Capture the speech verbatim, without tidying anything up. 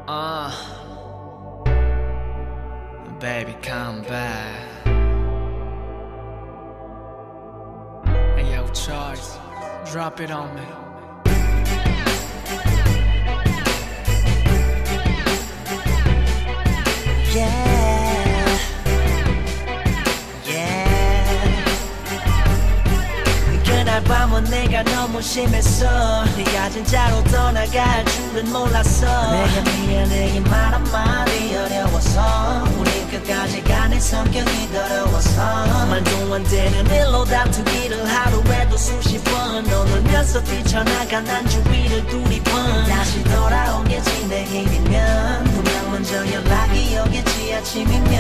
Uh, baby, come back. Hey, yo, Charles, drop it on me. Yeah, yeah. 그날 밤은 내가 너무 심했어. 네가 진짜로 떠나갈 줄은 몰랐어. 내가 미안해 이 말 한마디 어려워서 우린 끝까지 가는 성격이 더러워서 말도 안 되는 일로 다투기를 하루에도 수십 번 너놀면서 뛰쳐나가 난 주위를 두리번 다시 돌아오겠지 내일이면 분명 먼저 연락이 오겠지 아침이면